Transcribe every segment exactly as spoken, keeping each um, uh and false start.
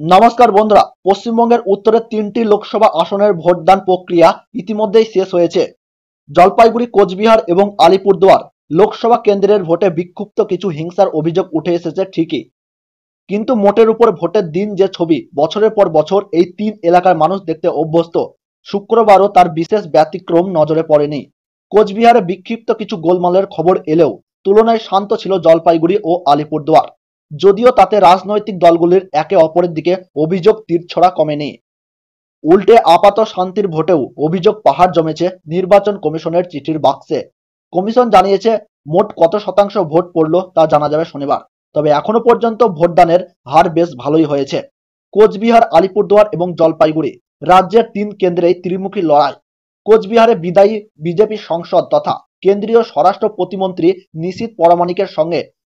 নমস্কার বন্ধুরা, পশ্চিমবঙ্গের উত্তরের তিনটি লোকসভা আসনের ভোটদান প্রক্রিয়া ইতিমধ্যেই শেষ হয়েছে। জলপাইগুড়ি, কোচবিহার এবং আলিপুরদুয়ার লোকসভা কেন্দ্রের ভোটে বিক্ষুব্ধ কিছু হিংসার অভিযোগ উঠে এসেছে ঠিকই, কিন্তু মোটের উপর ভোটের দিন যে ছবি বছরের পর বছর এই তিন এলাকার মানুষ দেখতে অভ্যস্ত, শুক্রবারও তার বিশেষ ব্যতিক্রম নজরে পড়েনি। কোচবিহারে বিক্ষিপ্ত কিছু গোলমালের খবর এলেও তুলনায় শান্ত ছিল জলপাইগুড়ি ও আলিপুরদুয়ার, যদিও তাতে রাজনৈতিক দলগুলির একে অপরের দিকে অভিযোগ তীরছড়া কমেনি। উল্টে আপাত শান্তির ভোটেও অভিযোগ পাহাড় জমেছে নির্বাচন কমিশনের চিঠির বাক্সে। কমিশন জানিয়েছে মোট কত শতাংশ ভোট পড়ল তা জানা যাবে শনিবার, তবে এখনো পর্যন্ত ভোটদানের হার বেশ ভালোই হয়েছে। কোচবিহার, আলিপুরদুয়ার এবং জলপাইগুড়ি রাজ্যের তিন কেন্দ্রেই ত্রিমুখী লড়াই। কোচবিহারে বিদায়ী বিজেপি সাংসদ তথা কেন্দ্রীয় স্বরাষ্ট্র প্রতিমন্ত্রী নিশীথ পরামানিকের সঙ্গে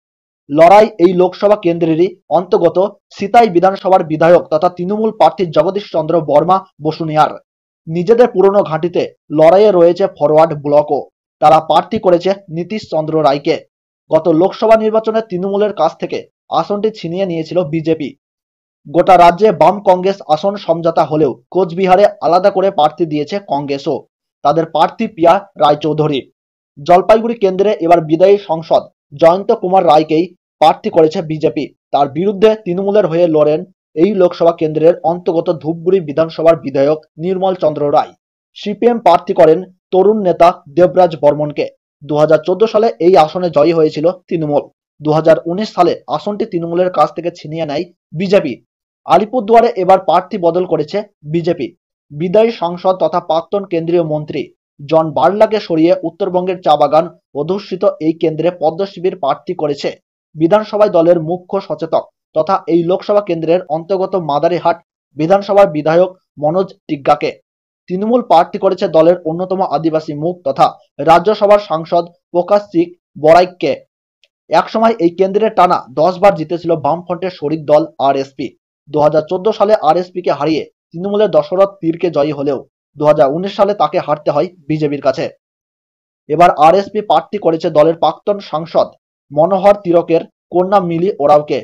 লড়াই এই লোকসভা কেন্দ্রেরই অন্তর্গত সিতাই বিধানসভার বিধায়ক তথা তৃণমূল প্রার্থী জগদীশ চন্দ্র বর্মা বসুনিয়ার। নিজেদের পুরনো ঘাঁটিতে লড়াইয়ে রয়েছে ফরওয়ার্ড ব্লকও। তারা প্রার্থী করেছে নীতিশ চন্দ্র রায়কে। গত লোকসভা নির্বাচনে তৃণমূলের কাছ থেকে আসনটি ছিনিয়ে নিয়েছিল বিজেপি। গোটা রাজ্যে বাম কংগ্রেস আসন সমঝোতা হলেও কোচবিহারে আলাদা করে প্রার্থী দিয়েছে কংগ্রেসও, তাদের প্রার্থী পিয়া রায়চৌধুরী। জলপাইগুড়ি কেন্দ্রে এবার বিদায়ী সাংসদ জয়ন্ত কুমার রায়কেই প্রার্থী করেছে বিজেপি। তার বিরুদ্ধে তৃণমূলের হয়ে লড়েন এই লোকসভা কেন্দ্রের অন্তর্গত ধূপগুড়ি বিধানসভার বিধায়ক নির্মল চন্দ্র রায়। সিপিএম প্রার্থী করেন তরুণ নেতা দেবরাজ বর্মনকে। দু হাজার চোদ্দ সালে এই আসনে জয়ী হয়েছিল তৃণমূল। দু হাজার উনিশ সালে আসনটি তৃণমূলের কাছ থেকে ছিনিয়ে নেয় বিজেপি। আলিপুরদুয়ারে এবার প্রার্থী বদল করেছে বিজেপি। বিদায়ী সাংসদ তথা প্রাক্তন কেন্দ্রীয় মন্ত্রী জন বার্লাকে সরিয়ে উত্তরবঙ্গের চা বাগান অধ্যুষিত এই কেন্দ্রে পদ্মশিবির প্রার্থী করেছে বিধানসভায় দলের মুখ্য সচেতক তথা এই লোকসভা কেন্দ্রের অন্তর্গত মাদারিহাট বিধানসভার বিধায়ক মনোজ টিগ্গাকে। তৃণমূল প্রার্থী করেছে দলের অন্যতম আদিবাসী মুখ তথা রাজ্যসভার সাংসদ প্রকাশ সিং বড়াইককে। একসময় এই কেন্দ্রে টানা দশ বার জিতেছিল বামফ্রন্টের শরিক দল আরএসপি। দু হাজার চোদ্দ সালে আরএসপি কে হারিয়ে তৃণমূলের দশরথ তীরকে জয়ী হলেও দু হাজার উনিশ সালে তাকে হারতে হয় বিজেপির কাছে। এবার আরএসপি প্রার্থী করেছে দলের প্রাক্তন সাংসদ মনোহর তিলকের কন্যা মিলি ওরাওকে।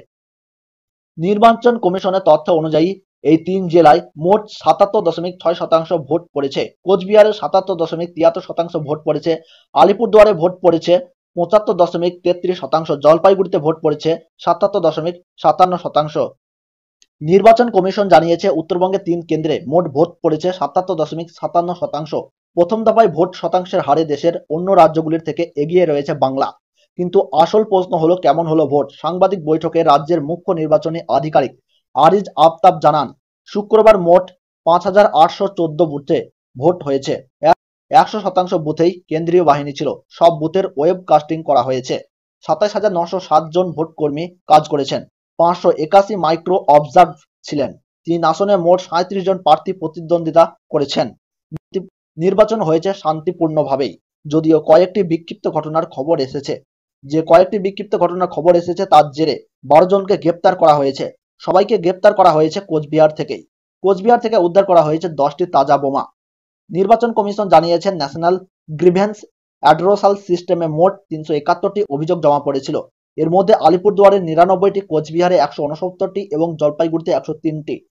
নির্বাচন কমিশনের তথ্য অনুযায়ী এই তিন জেলায় মোট সাতাত্তর দশমিক ছয় শতাংশ ভোট পড়েছে। কোচবিহারে সাতাত্তর দশমিক তিয়াত্তর শতাংশ ভোট পড়েছে, আলিপুরদুয়ারে ভোট পড়েছে পঁচাত্তর দশমিক তেত্রিশ শতাংশ, জলপাইগুড়িতে ভোট পড়েছে সাতাত্তর দশমিক সাতান্ন শতাংশ। নির্বাচন কমিশন জানিয়েছে উত্তরবঙ্গে তিন কেন্দ্রে মোট ভোট পড়েছে সাতাত্তর দশমিক সাতান্ন শতাংশ। প্রথম দফায় ভোট শতাংশের হারে দেশের অন্য রাজ্যগুলির থেকে এগিয়ে রয়েছে বাংলা। কিন্তু আসল প্রশ্ন হলো কেমন হলো ভোট। সাংবাদিক বৈঠকে রাজ্যের মুখ্য নির্বাচনী আধিকারিক আরিজ আফতাব জানান, শুক্রবার মোট পাঁচ হাজার আটশো চোদ্দ বুথে ভোট হয়েছে। একশো শতাংশ বুথেই কেন্দ্রীয় বাহিনী ছিল। সব বুথের ওয়েব কাস্টিং করা হয়েছে। সাতাশ হাজার নশো সাত জন ভোট কর্মী কাজ করেছেন। পাঁচশো একাশি মাইক্রো অবজার্ভ ছিলেন। তিন আসনে মোট সাঁত্রিশ জন প্রার্থী প্রতিদ্বন্দ্বিতা করেছেন। নির্বাচন হয়েছে শান্তিপূর্ণভাবেই, যদিও কয়েকটি বিক্ষিপ্ত ঘটনার খবর এসেছে। যে কয়েকটি বিক্ষিপ্ত ঘটনার খবর এসেছে তার জেরে বারো জনকে গ্রেপ্তার করা হয়েছে। সবাইকে গ্রেপ্তার করা হয়েছে কোচবিহার থেকেই। কোচবিহার থেকে উদ্ধার করা হয়েছে দশটি তাজা বোমা। নির্বাচন কমিশন জানিয়েছেন ন্যাশনাল গ্রিভেন্স অ্যাড্রেসাল সিস্টেমে মোট তিনশো একাত্তরটি অভিযোগ জমা পড়েছিল। এর মধ্যে আলিপুরদুয়ারে নিরানব্বইটি, কোচবিহারে একশো উনসত্তরটি এবং জলপাইগুড়িতে একশো তিনটি।